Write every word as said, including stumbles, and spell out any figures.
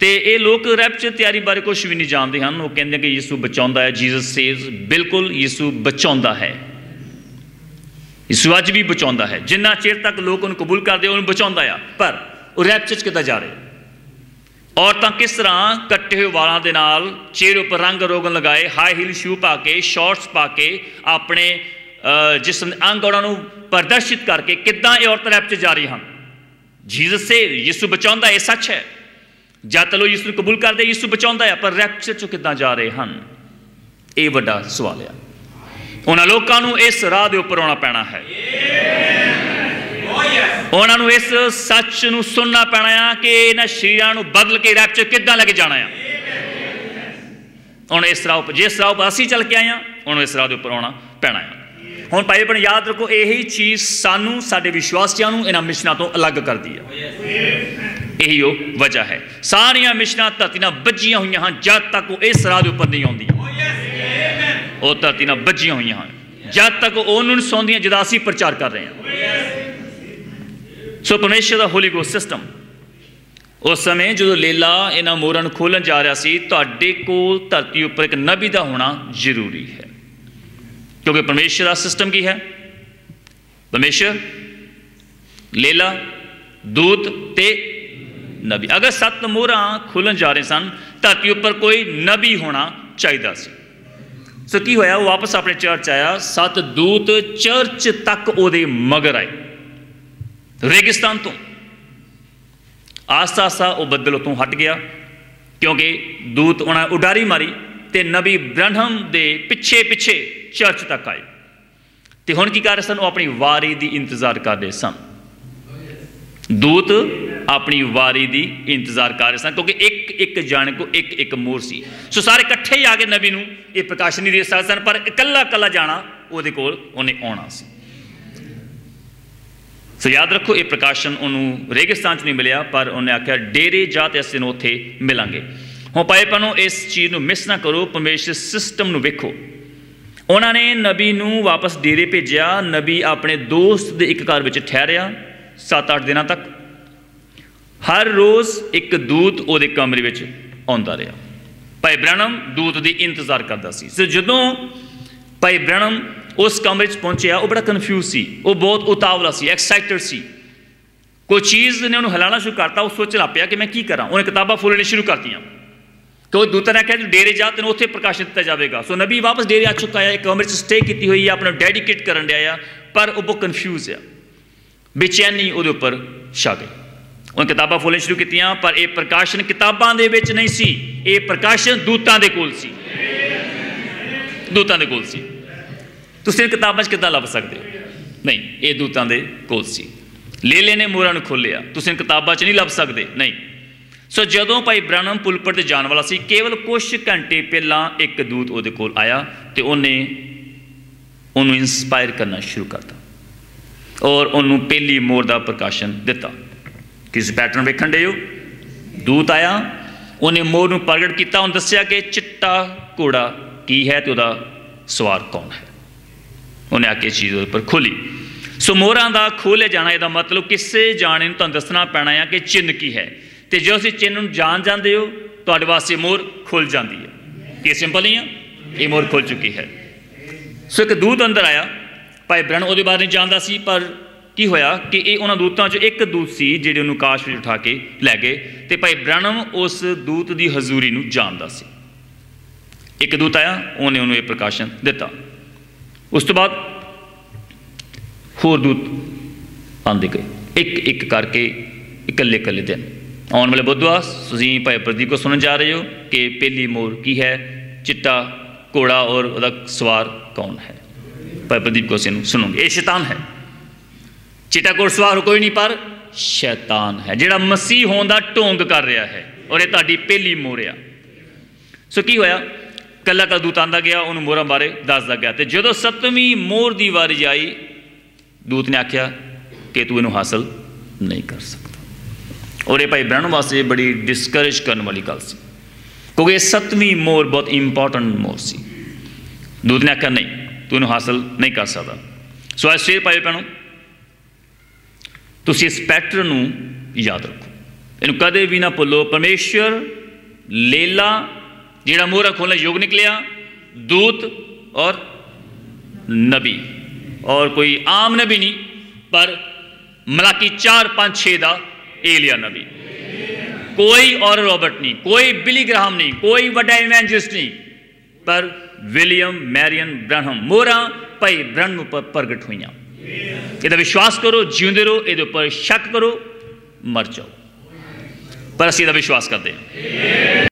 तो ये लोग रैप्चर तैयारी बारे कुछ भी नहीं जानते हैं। वो कहते हैं कि यीशु बचाता है, जीसस सेव्स। बिल्कुल यीशु बचाता है, यीशु अज भी बचाता है। जिन्ना चेर तक लोग उन्हें कबूल करते उन्हें बचाता है, पर वो रैप्चर कितना जा रहे। औरतां किस तरह कट्टे हुए वालों के नाल चेहरे पर रंग रोगन लगाए, हाई हील शू पा के, शॉर्ट्स पा के, अपने जिसम अंग उन्होंने प्रदर्शित करके कितना ये औरतां रैप्चर जा रही हैं। जीसस से यीशु बचाता है, सच है। जद लोग यीशु कबूल करते यीशु बचाता है, पर रैप्चर चो कितना जा रहे हैं, ये बड़ा सवाल है। उन्होंने लोगों को इस राह के उपर आना पैना है, उन्होंने इस सच को सुनना पैना है कि इन्होंने शरीरों को बदल के रैप्चर कितना लेके जाना है। उन्होंने इस राह पर, जिस राह पर असी चल के आए हैं, उन्होंने इस राह के उपर आना पैना है। हुण भाई भैन याद रखो, यही चीज़ सानू साडे विश्वासियों को इन्हां मिशनां तो अलग करती है। यही वो वजह है। सारिया मिशनां धरती नाल बज्जियां हुई हैं जब तक वो इस राह के उपर नहीं आउंदियां। वो धरती नाल बज्जियां हुई हैं जब तक वो उन्होंने सुनदियां जद असीं प्रचार कर रहे हैं। सो परमेश्वर का होली गोस्ट सिस्टम उस समय जो लेला इन्हां मोहरां नूं खोलण जा रहा सी, तुहाडे कोल धरती उपर एक नबी का होना जरूरी है। क्योंकि परमेश्वर का सिस्टम की है, परमेश्वर, लेला, दूत ते नबी। अगर सत्त मोहरां खुलन जा रहे सन, धरती उपर कोई नबी होना चाहिए सी। सो की होया, वो वापस अपने चर्च आया, सत्त दूत चर्च तक ओदे मगर आए रेगिस्तान तो। आस्ता आस्ता वो बदल उतों हट गया, क्योंकि दूत उन्हें उडारी मारी तो नबी ब्रहम दे पिछे पिछे चर्च तक आए। तो हुण की कर रहे सन, वो अपनी वारी की इंतजार कर रहे सन। दूत अपनी वारी की इंतजार कर रहे सन, क्योंकि एक एक जाने को एक एक मोर सी। सो सारे इकट्ठे ही आके नबी नूं ये प्रकाश नहीं दे सकते सन, पर इकल्ला इकल्ला जाना उहदे कोल उन्हें आउणा सी। सो याद रखो, ये प्रकाशन उन्होंने रेगिस्तान च नहीं मिलिया, पर उन्हें आख्या डेरे जा ते असीं उत्थे मिलांगे। हुण भाई भैणो, इस चीज़ को मिस ना करो, परमेश्वर सिस्टम को वेखो। उन्होंने नबी नूं वापस डेरे भेजिया। नबी अपने दोस्त के एक घर में ठहरिया सत्त अठ दिनों तक। हर रोज़ एक दूत वो कमरे में आता रहा। भाई ब्रहणम दूत की इंतजार करता सी। सो जदों भाई ब्रहणम उस कमरे पहुंचया, वो बड़ा कन्फ्यूज सी, वो बहुत उतावला सी, एक्साइटेड सी। कोई चीज़ ने उन्होंने हिलाना शुरू करता, वो सोचने लग पिया कि मैं की करा। उन्हें किताबां फुलनी शुरू कर दियाँ। तो दूता ने कहा तू डेरे जा, तेन उत्थे प्रकाशन दिता जाएगा। सो नबी वापस डेरे आ चुका है, एक कमरे स्टे की हुई है, अपना डेडिकेट कर दिया, पर वो बहुत कन्फ्यूज है, बेचैनी वो उपर छा गई। उन्हें किताबां फुलनी शुरू की, पर यह प्रकाशन किताबां दे विच नहीं सी, ये प्रकाशन दूतां दे कोल सी, दूतां दे कोल सी। तुसीं किताबां च किदां लभ सकदे हो? नहीं, ये दूतां दे कोल सी। लेले ने मोहरां नूं खोलिया, तुसीं किताबां च नहीं लभ सकदे, नहीं। सो जदों भाई ब्रहणम पुलपट ते जाण वाला सी, केवल कुछ घंटे पहलां एक दूत उहदे कोल आया ते उहने उहनूं इंस्पायर करना शुरू करता और उहनूं पहली मोहर दा प्रकाशन दिता। किस पैटर्न वेखण दे हो? दूत आया, उन्हें मोहर नूं प्रगट किया, उन्हें दस्सिया कि चिट्टा घोड़ा की है तो उहदा सवार कौन है। उन्हें आके चीज़ पर खोली। सो मोहरां दा खोले जाना, यदा मतलब किसी जाने नूं तुहानूं दसना पैना है कि चिन्ह की है। तो जो तुसीं चिन्ह जान जाते हो, तुहाडे वास्ते मोहर खुल जाती है। कि सिंपल ही है, ये मोहर खुल चुकी है। सो एक दूत अंदर आया, भाई ब्रहण उहदे बारे नहीं जानता सी, पर की होया कि ये उन्होंने दूतों चो एक दूत सी जिहड़े उन्होंने काश में उठा के लै गए। तो भाई ब्रहणम उस दूत की हजूरी नूं जानदा सी। एक दूत आया, उन्हें उन्होंने प्रकाशन दिता। उस तो बाद होर दूत आते गए, एक एक करके इकल्ले इकल्ले दिन। आने वाले बुधवार तुसीं भाई प्रदीप को सुनने जा रहे हो कि पहली मोहर की है, चिट्टा घोड़ा और उसका सवार कौन है। भाई प्रदीप को सुनोगे। ये शैतान है। चिट्टा घोड़ सवार कोई नहीं, पर शैतान है जिहड़ा मसीह होने का ढोंग कर रहा है, और ये तुहाडी पहली मोहर आ। सो की होया, कला कल दूत आंदा गया, उन्होंने मोहरां बारे दसदा गया। तो जो सतवीं मोहर की वारी आई, दूत ने आख्या कि तू इनू हासिल नहीं कर सकता। और ये भाई ब्रहणम वास्ते बड़ी डिस्करेज करने वाली गल सी, क्योंकि सतवीं मोहर बहुत इंपॉर्टेंट मोहर सी। दूत ने आख्या नहीं, तू इनू हासिल नहीं कर सकता। सो आज फिर भाई भैणों, तुसीं इस पैटर्न नूं याद रखो। इनू कदे भी ना भुलो। परमेश्वर, लेला जिहड़ा मोहरा खोलने योग निकलिया, दूत और नबी, और कोई आम नबी नहीं पर मलाकी चार पाँच छे दा एलिया नबी। कोई और रॉबर्ट नहीं, कोई बिली ग्राहम नहीं, कोई वड्डा इवेंजलिस्ट नहीं, पर विलियम मैरियन ब्रैनहम मोहरा भाई ब्रह्म पर प्रगट हुई। ਇਹਦਾ विश्वास करो, जिंदे रहो, ये उपर शक करो, मर जाओ, पर असीं ਇਹਦਾ विश्वास करते हैं।